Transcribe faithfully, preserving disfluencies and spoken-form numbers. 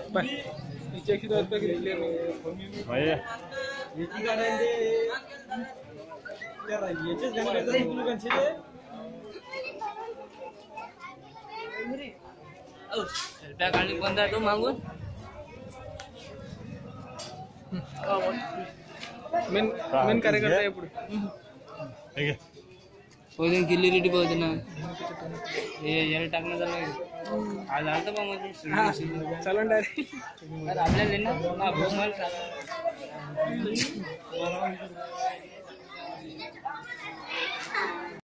नीचे की तरफ तक निकले भाई ये की गाना है क्या रही है जिस गाना करता है तुम लोग अच्छे ओ रुपया काढली कोणता तो मागून मेन मेन कार्यकर्ता आहे पुढे ठीक आहे पोझिशन किल्ली रेडी पाहिजे ना हे याला टाकणं झालं आज आलतं बा मध्ये चला डायरेक्ट अरे आपल्याला ना हा भोमल